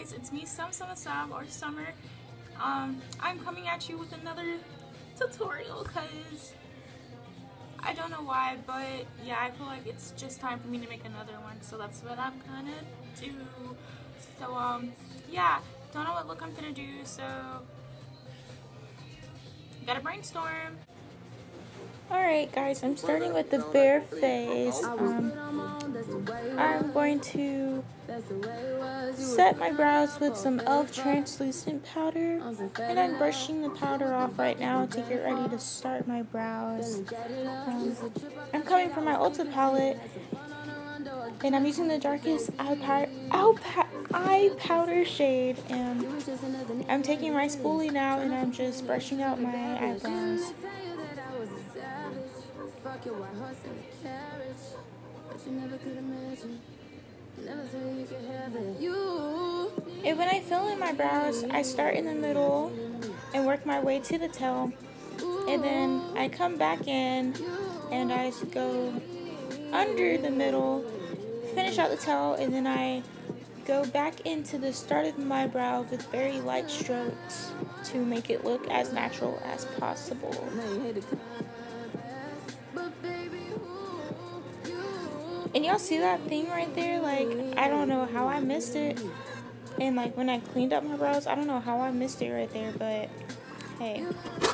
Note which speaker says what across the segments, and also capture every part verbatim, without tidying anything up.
Speaker 1: guys, it's me, Sam Sama Sam, or Summer. Um, I'm coming at you with another tutorial because I don't know why, but yeah, I feel like it's just time for me to make another one, so that's what I'm gonna do. So um, yeah, don't know what look I'm gonna do, so gotta brainstorm. Alright guys, I'm starting with the bare face. Um, I'm going to set my brows with some e l f translucent powder, and I'm brushing the powder off right now to get ready to start my brows. Um, I'm coming from my Ulta palette, and I'm using the darkest eye, pow eye, eye powder shade, and I'm taking my spoolie now and I'm just brushing out my eyebrows. And when I fill in my brows, I start in the middle and work my way to the tail, and then I come back in and I go under the middle, finish out the tail, and then I go back into the start of my brow with very light strokes to make it look as natural as possible. And y'all see that thing right there? Like, I don't know how I missed it. And like when I cleaned up my brows, I don't know how I missed it right there, but hey.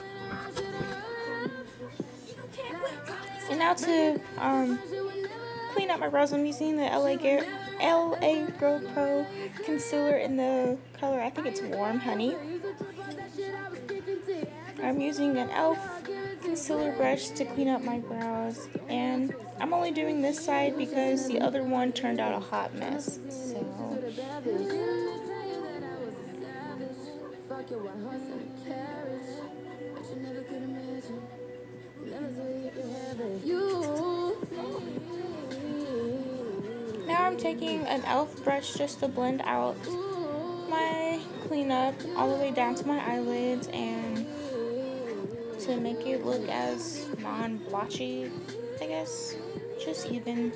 Speaker 1: And now to um, clean up my brows, I'm using the L A Girl Pro concealer in the color, I think it's Warm Honey. I'm using an e l f concealer brush to clean up my brows, and I'm only doing this side because the other one turned out a hot mess. So now I'm taking an e l f brush just to blend out my cleanup all the way down to my eyelids and to make it look as non-blotchy, I guess, just even.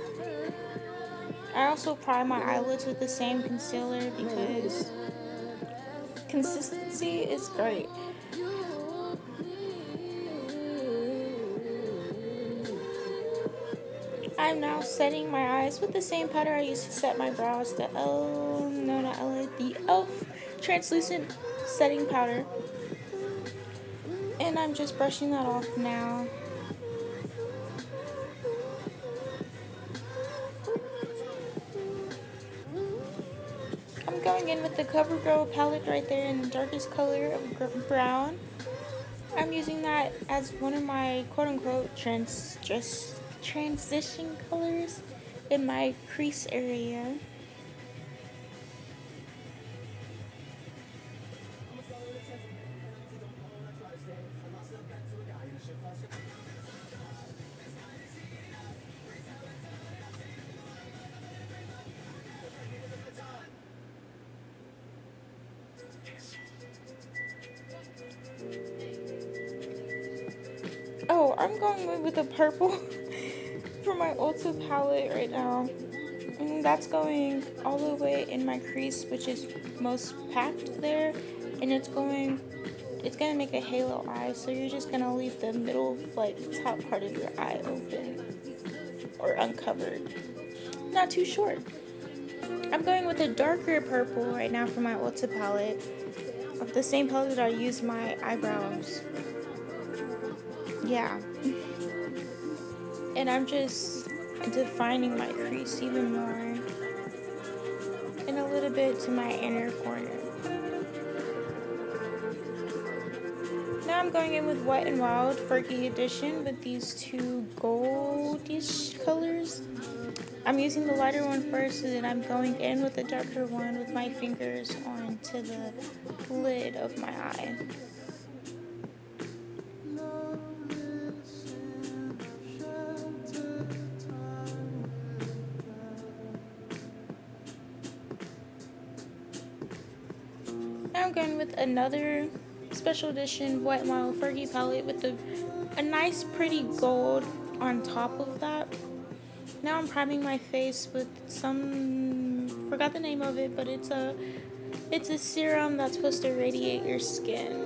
Speaker 1: I also prime my eyelids with the same concealer because consistency is great. I'm now setting my eyes with the same powder I used to set my brows, the L, no not L, the e l f translucent setting powder. And I'm just brushing that off now. I'm going in with the CoverGirl palette right there in the darkest color of brown. I'm using that as one of my quote-unquote trans just transition colors in my crease area. Oh, I'm going with the purple for my Ulta palette right now. And that's going all the way in my crease, which is most packed there. And it's going, it's going to make a halo eye. So you're just going to leave the middle, like, top part of your eye open or uncovered. Not too short. I'm going with a darker purple right now for my Ulta palette. Of the same color that I use my eyebrows. Yeah. And I'm just defining my crease even more. And a little bit to my inner corner. Now I'm going in with Wet n Wild Fergie Edition with these two goldish colors. I'm using the lighter one first, and then I'm going in with the darker one with my fingers onto the lid of my eye. Now I'm going with another special edition Wet n Wild Fergie palette with a, a nice pretty gold on top of that. Now I'm priming my face with some forgot the name of it, but it's a it's a serum that's supposed to radiate your skin.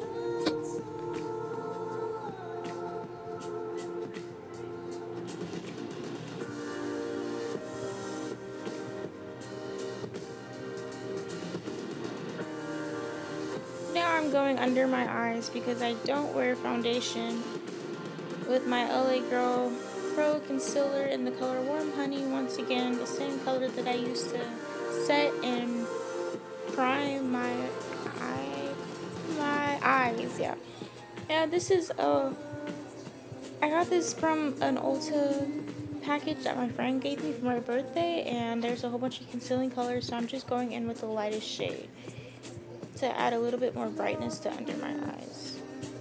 Speaker 1: Now I'm going under my eyes because I don't wear foundation with my L A Girl Pro Concealer in the color Warm Honey. Once again, the same color that I used to set and prime my eye, my eyes. Yeah, yeah. This is a. I got this from an Ulta package that my friend gave me for my birthday, and there's a whole bunch of concealing colors. So I'm just going in with the lightest shade to add a little bit more brightness to under my eyes.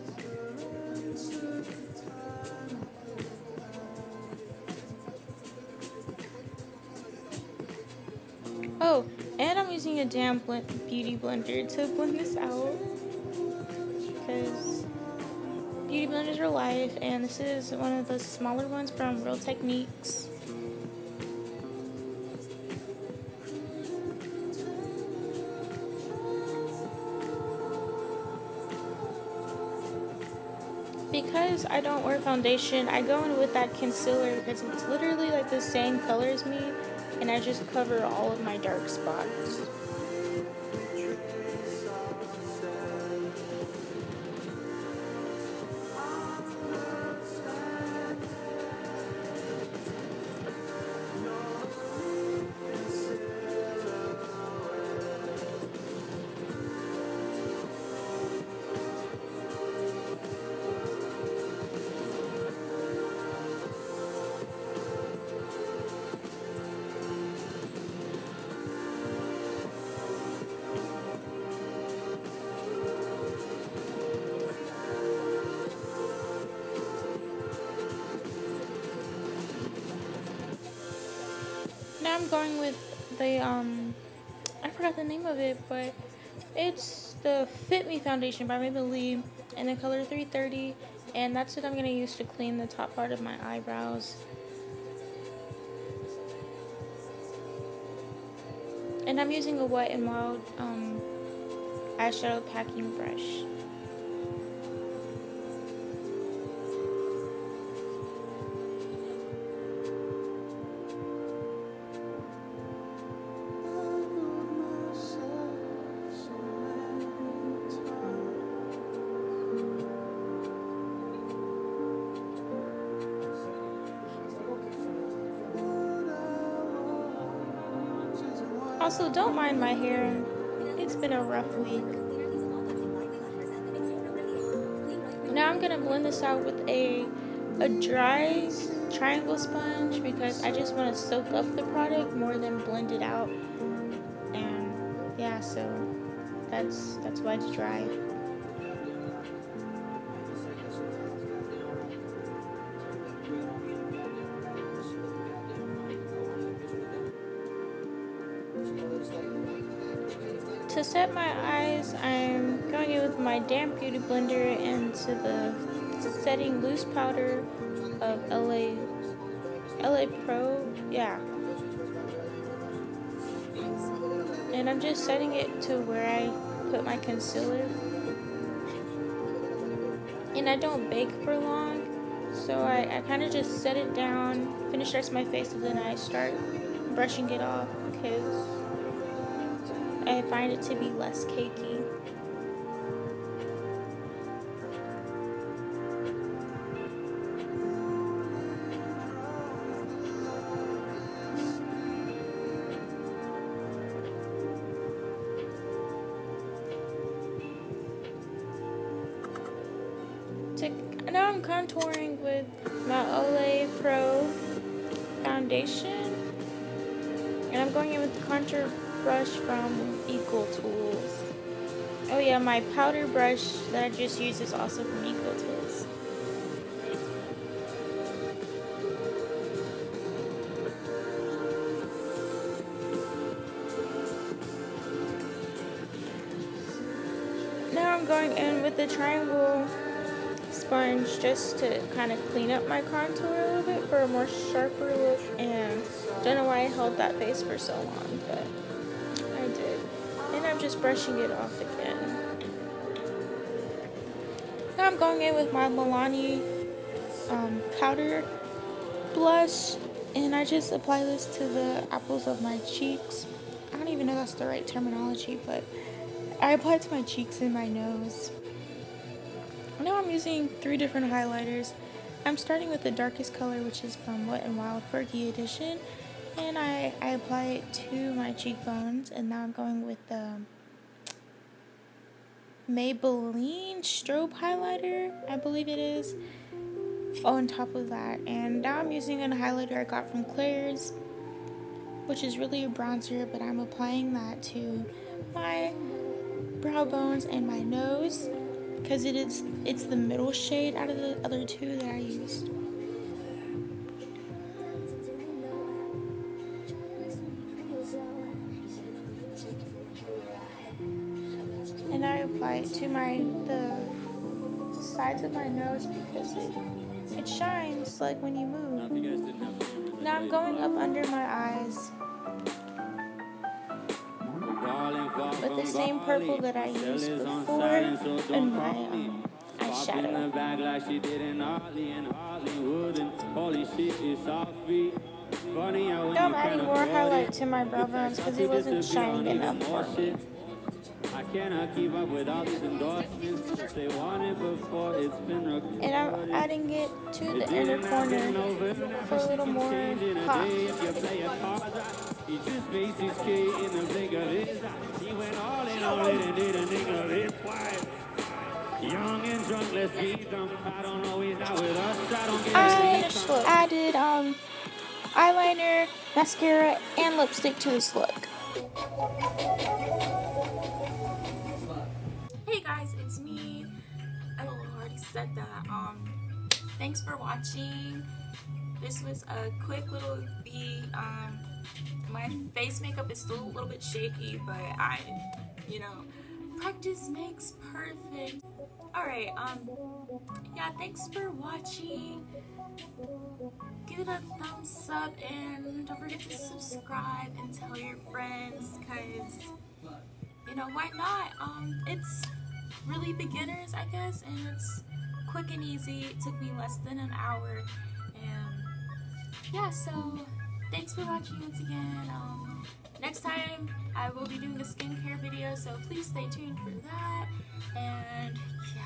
Speaker 1: Oh, and I'm using a damn blend, beauty blender to blend this out, because beauty blenders are life, and this is one of the smaller ones from Real Techniques. Because I don't wear foundation, I go in with that concealer because it's literally like the same color as me, and I just cover all of my dark spots. Now I'm going with the, um, I forgot the name of it, but it's the Fit Me Foundation by Maybelline in the color three thirty, and that's what I'm going to use to clean the top part of my eyebrows. And I'm using a Wet n Wild um, eyeshadow packing brush. Also, don't mind my hair. It's been a rough week. Now I'm gonna blend this out with a a dry triangle sponge because I just want to soak up the product more than blend it out. And yeah, so that's that's why it's dry. To set my eyes, I'm going in with my damp beauty blender into the setting loose powder of L A L A Pro, yeah. And I'm just setting it to where I put my concealer. And I don't bake for long, so I, I kind of just set it down, finish the rest of my face, and then I start brushing it off because I find it to be less cakey. To, now I'm contouring with my Olay Pro foundation, and I'm going in with the contour brush from Equal Tools. Oh yeah, my powder brush that I just used is also from Equal Tools. Now I'm going in with the triangle sponge just to kind of clean up my contour a little bit for a more sharper look, and don't know why I held that face for so long, but I'm just brushing it off again. Now I'm going in with my Milani um, powder blush, and I just apply this to the apples of my cheeks. I don't even know if that's the right terminology, but I apply it to my cheeks and my nose. Now I'm using three different highlighters. I'm starting with the darkest color, which is from Wet n Wild Fergie Edition, and I, I apply it to my cheekbones, and now I'm going with the Maybelline Strobe highlighter, I believe it is, on top of that. And now I'm using a highlighter I got from Claire's, which is really a bronzer, but I'm applying that to my brow bones and my nose, because it is it's the middle shade out of the other two that I used. And I apply it to my the sides of my nose because it it shines like when you move. Now I'm going up under my eyes with the same purple that I used before in my um, eyeshadow. Now I'm adding more highlight to my brow bones because it wasn't shining enough for me.
Speaker 2: I cannot keep up with all these endorsements. They want it before it's been recorded.
Speaker 1: And I'm adding it to the inner corner for a little more pop.
Speaker 2: He just faced his kid in the blink of his eye. He went all in on it and did a nigga of his wife. Young and drunk, let's beat them. I don't know, he's not with us. I don't get
Speaker 1: I added um eyeliner, mascara, and lipstick to this look. Hey guys, it's me. I already said that. Um, thanks for watching. This was a quick little V. Um, my face makeup is still a little bit shaky, but I, you know, practice makes perfect. All right. Um, yeah. Thanks for watching. Give it a thumbs up and don't forget to subscribe and tell your friends, cause you know why not? Um, it's really beginners, I guess, and it's quick and easy. It took me less than an hour, and yeah, so thanks for watching once again. Um, next time I will be doing a skincare video, so please stay tuned for that, and yeah.